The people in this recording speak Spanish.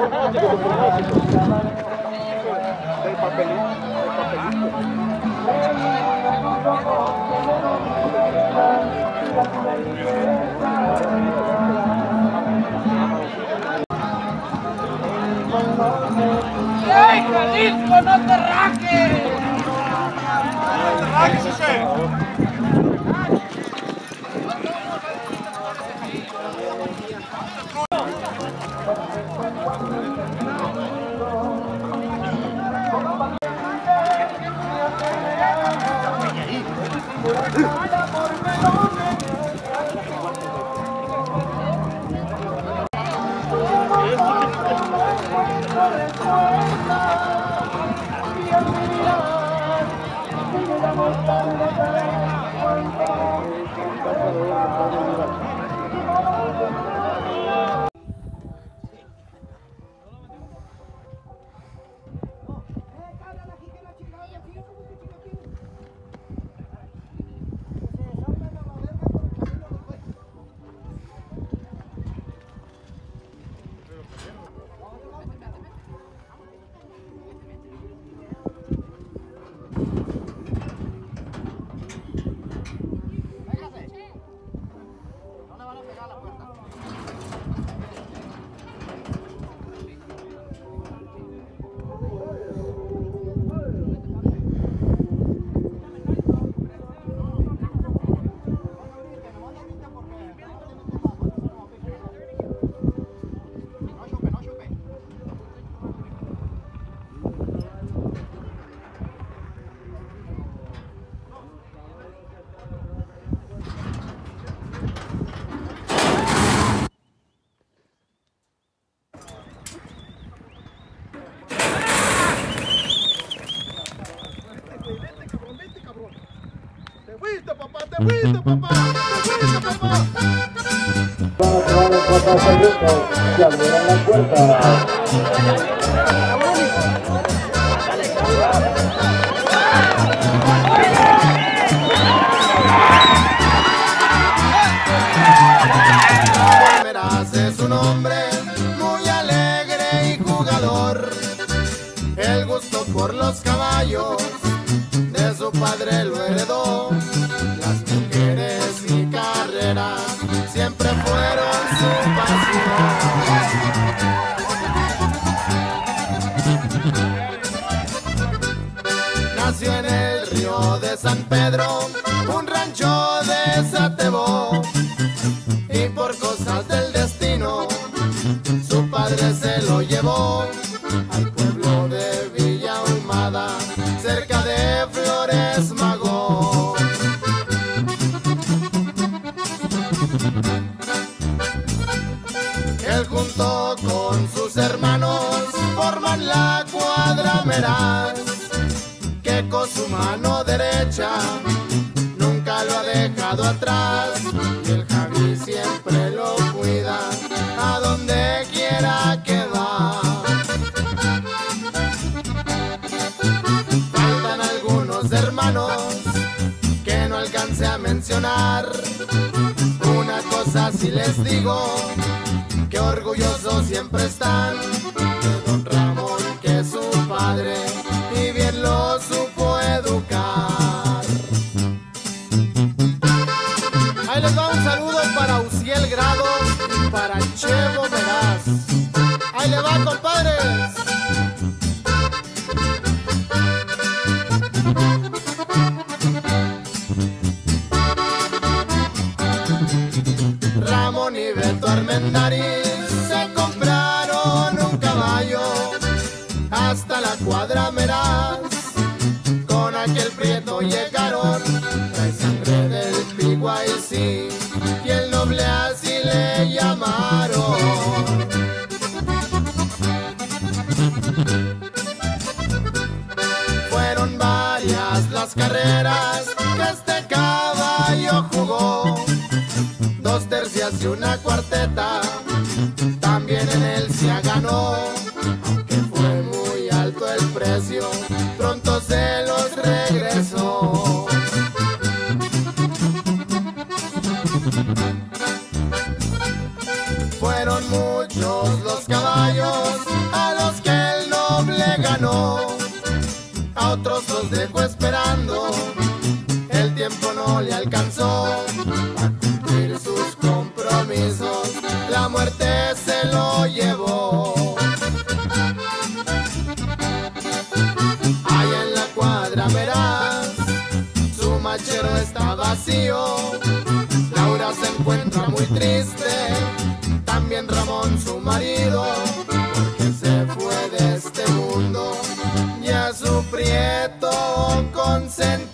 ¡Ey, Jalisco, no te rajes! fuiste, papá, te fuiste, papá, te fuiste, papá. Van a tomar el pasaje rico, se abrirán las puertas. Es un hombre muy alegre y jugador. El gusto por los caballos de su padre lo heredó. Las mujeres y carreras siempre fueron su pasión. Nació en el río de San Pedro, un rancho de Satebó, y por cosas del destino su padre se lo llevó al pueblo de Villa Ahumada, cerca de Flores Magón. Él junto con sus hermanos forman la cuadra Meraz, que con su mano derecha nunca lo ha dejado atrás, y el Javi siempre lo cuida a donde quiera que va. Faltan algunos hermanos que no alcance a mencionar. Una cosa sí les digo, que orgullosos siempre están de don Ramón, que es su padre y bien lo supo educar. Ahí les va un saludo para Uciel Grado y para Chevo Meraz. Ahí le va, compadres. Ramón y Beto Armendáriz se compraron un caballo hasta la cuadra Meraz. Con aquel prieto llegaron, trae sangre del PYC, y el noble así le llamaron. Fueron varias las carreras que este caballo jugó, 2 tercias y una cuarteta, también en él se ganó. Aunque fue muy alto el precio, pronto se los regresó. Fueron muchos los caballos casó, a cumplir sus compromisos, la muerte se lo llevó. Allá en la cuadra verás, su machero está vacío. Laura se encuentra muy triste, también Ramón su marido, porque se fue de este mundo, ya su prieto consentido.